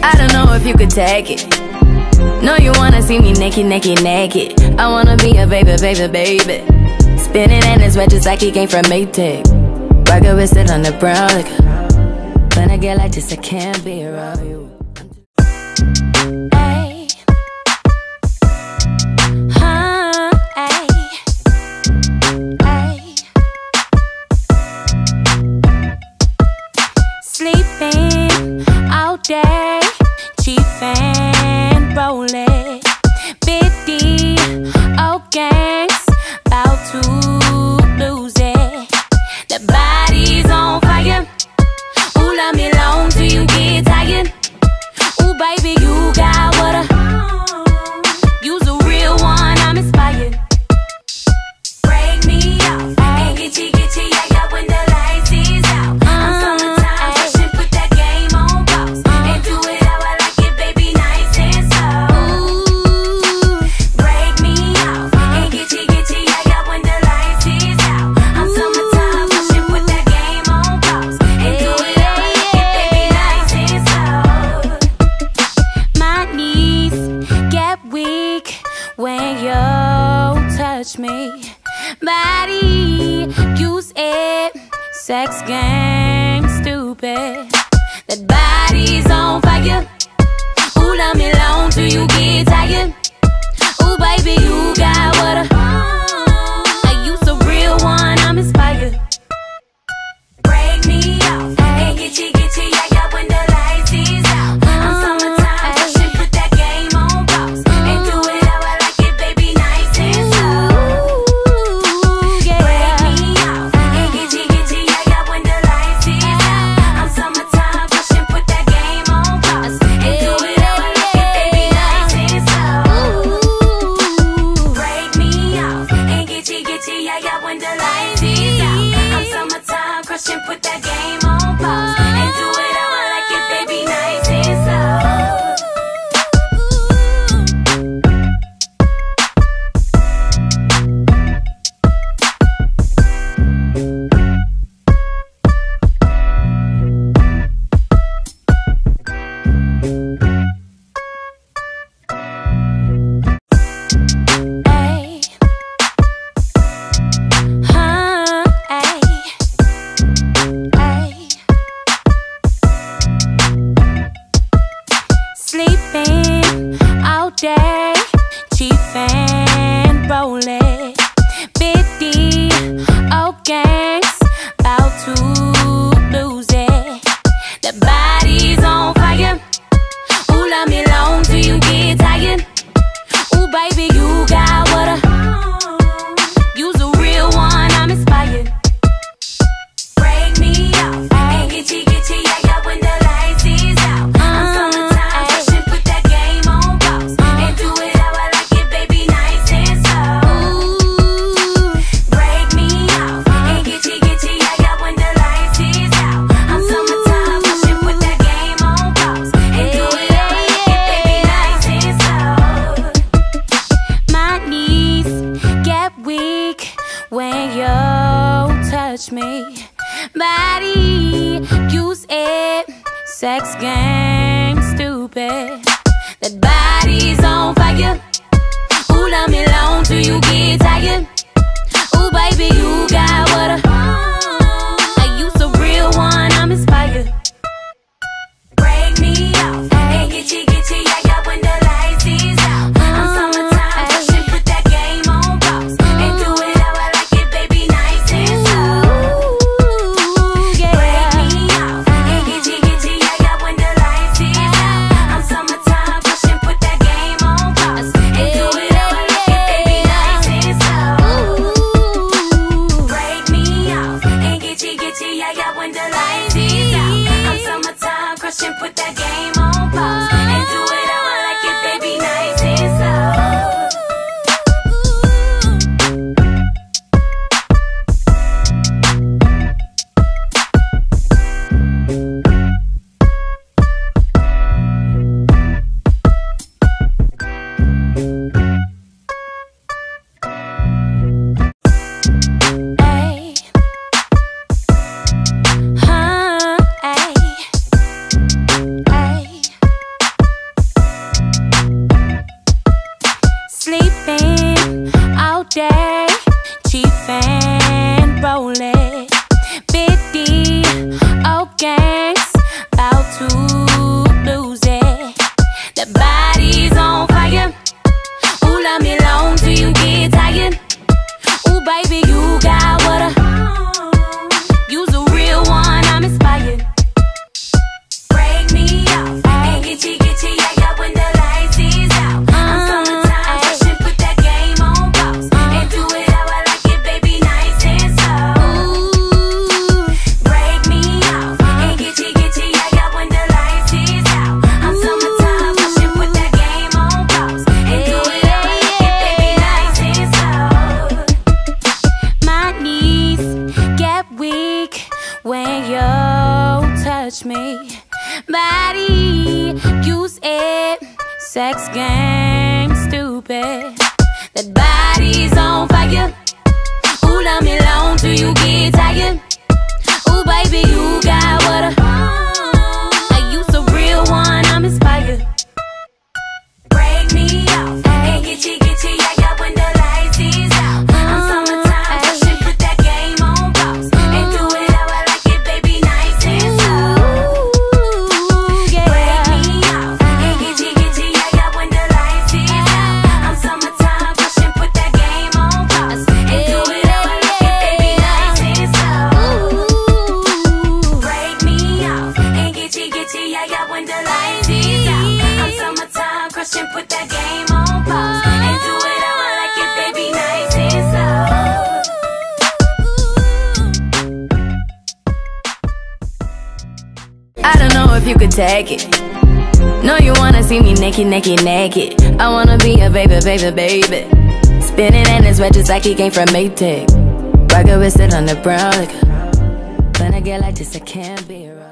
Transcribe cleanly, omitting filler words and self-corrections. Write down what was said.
I don't know if you could take it. No, you wanna see me naked, naked, naked. I wanna be a baby, baby, baby. Spinning in his red just like he came from Maytag. Rocket with it on the brown liquor. When I get like this, I can't be around you. Ay. Huh, ay. Ay. Sleeping all day, chiefin', rollin', 50 old gangs, bout to lose it. The body's on fire. Ooh, love me long till you get tired. Ooh, baby, you got what you's a real one, I'm inspired. Break me off and get you, yeah, yeah, when the lights is out. I'm summertime, rushing, put that game on pause and do it how I like it, baby, nice and slow. Ooh, break me off and get you, yeah, yeah, when the lights is out. I'm summertime, rushing, put that game on pause and do it how I like it, baby, nice and slow. My knees get weak when you touch me. Body, use it, sex game, stupid. That body's on fire. Ooh, love me long till you get tired. Ooh, baby, you got what you's a real one, I'm inspired. Break me off and get you, yeah, yeah, when the lights is out. I'm summertime, rushing, put that game on pause and do it how I like it, baby, nice and slow. Break me off and get you, yeah, yeah, when the lights is out. I'm summertime, rushing, put that game on pause and do it how I like it, baby, nice and slow. Break me off and get you, yeah, yeah, when the lights is out. I'm summertime, crushing, put that game on pause and do it how I like it, baby, nice and slow. Ay. Huh, ay. Ay. Sleeping all day, chiefin', rollin', 50 old gangs, bout to lose it. The body's on fire. Ooh, love me long till you get tired. Ooh, baby, you got what you's a real one, I'm inspired. Break me off and get you, yeah, yeah, when the lights is out. I'm summertime, rushing, put that game on pause and do it how I like it, baby, nice and slow. Break me off and get you, yeah, yeah, when the lights is out. I'm summertime, rushing, put that game on pause and do it how I like it, baby, nice and slow. My knees get weak when you touch me. Body, use it, sex game, stupid. That body's on fire. Ooh, love me long till you get tired. Ooh, baby, you got what you's a real one, I'm inspired. Break me off and get you, yeah, yeah, when the lights is out. I'm summertime, rushing, put that game on pause and do it how I like it, baby, nice and slow. Break me off and get you, yeah, yeah, when the lights is day, chief and rolling. 50 old gangs, about to lose it. The body's on fire. Ooh, love me long till you get tired. Ooh, baby, you got what you's a real one, I'm inspired. Break me off and get you, yeah, when the lights is out. I'm summertime, pushing, put that game on pause and do it how I like it, baby, nice and slow. Break me off and get you, yeah, when the lights is out. I'm summertime, pushing, put that game on pause and do it how I like it, baby, nice and slow. My knees get weak when you touch me. Body, use it, sex game, stupid. That body's on fire. Ooh, love me long till you get tired. Ooh, baby, you got what you's a real one, I'm inspired. Break me off and get you, yeah, when the lights is out. I'm summertime, pushing, put that game on pause and do it how I like it, baby, nice and slow. Break me off and get you, yeah, when the lights is out. I'm summertime, pushing, put that game on pause and do it how I like it, baby, nice and slow. Break me off and get you, yeah, when the lights is out. I'm summertime, crushing, put that game on pause and do it how I like it, baby, nice and slow. I don't know if you could take it. No, you wanna see me naked, naked, naked. I wanna be a baby, baby, baby. Spinning in his red just like he came from Maytag. Rocket with it on the brown liquor. When I get like this, I can't be around.